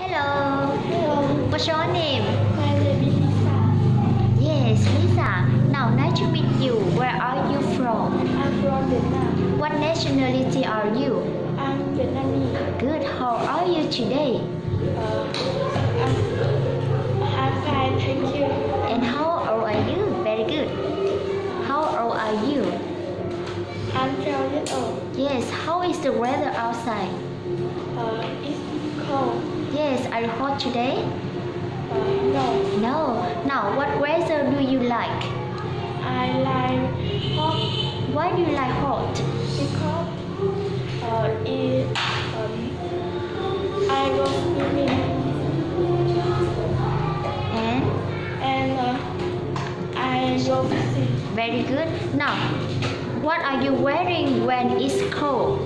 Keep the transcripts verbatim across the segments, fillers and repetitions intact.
Hello. Hello. What's your name? My name is Lisa. Yes, Lisa. Now, nice to meet you. Where are you from? I'm from Vietnam. What nationality are you? I'm Vietnamese. Good. How are you today? Uh, I'm, I'm fine, thank you. And how old are you? Very good. How old are you? I'm twelve years old. Yes. How is the weather outside? Uh, it's cold. Yes. Are you hot today? Uh, no. No. Now, what weather do you like? I like hot Why do you like hot? because uh, it, um, I go swimming And and uh, I go fishing. very good. Now, what are you wearing when it's cold?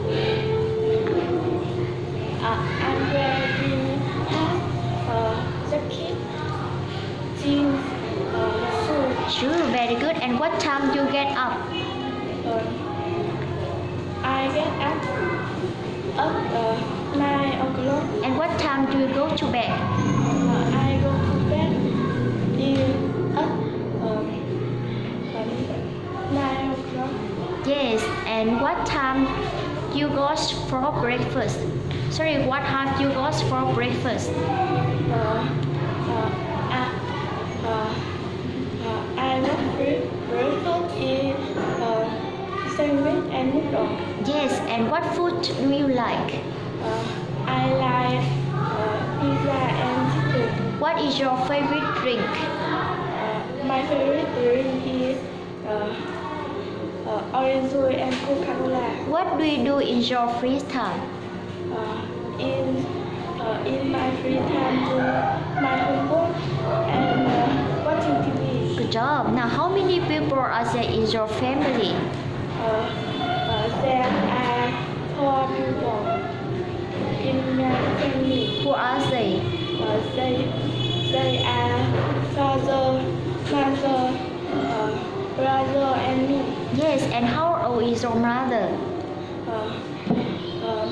Uh, I'm wearing hat, uh, jacket, jeans, uh, shoes. Sure, very good. And what time you get up? Uh, I get up up uh, nine o'clock. And what time do you go to bed? Uh, I go to bed in up um, um, nine o'clock. Yes. And what time you go for breakfast? Sorry, what have you got for breakfast? Uh, uh, uh, uh, uh, I love break- breakfast is uh, sandwich and noodle. Yes. And what food do you like? Uh, I like uh, pizza and chicken. What is your favorite drink? Uh, my favorite drink is uh, uh, orange juice and Coca-Cola. What do you do in your free time? Uh, in uh, in my free time, do my homework and uh, watching T V. Good job. Now, how many people are there in your family? Uh, uh, there are four people in my family. Who are they? Uh, they they are father, mother, uh, brother, and me. Yes. And how old is your mother? Uh, uh,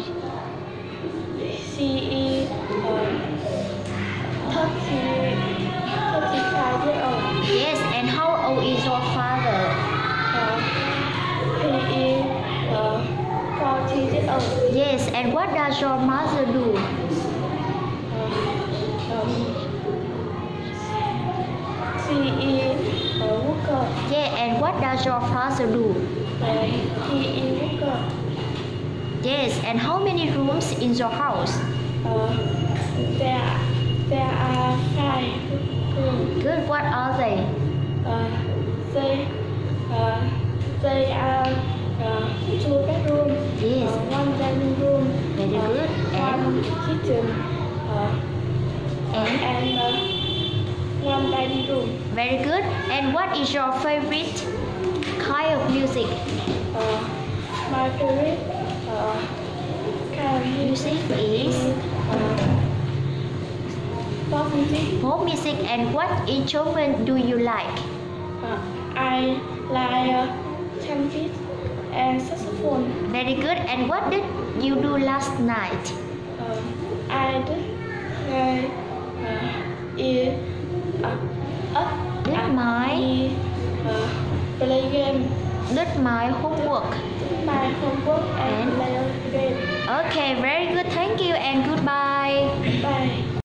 she is uh, thirty, thirty-five years old. Yes. And how old is your father? Uh, he is uh, forty years old. Yes. And what does your mother do? Uh, um, she is a worker. Yeah. And what does your father do? Uh, he is worker. Yes. And how many rooms in your house? Uh, there, there are five rooms. Good. What are they? Uh, they, uh, they are uh, two bedrooms. Yes. Uh, one dining room. Very uh, good. One kitchen. Uh, And and uh, one dining room. very good. And what is your favorite kind of music? Uh, my favorite uh, kind of Music is uh, pop music. pop music. And what instrument do you like? Uh, I like uh, trumpet and saxophone. Very good. And what did you do last night? Uh, I did like uh, is uh, up Did uh, my is, uh, play game, did my homework? my homework and And? play game. Okay, very good. Thank you and goodbye. Bye.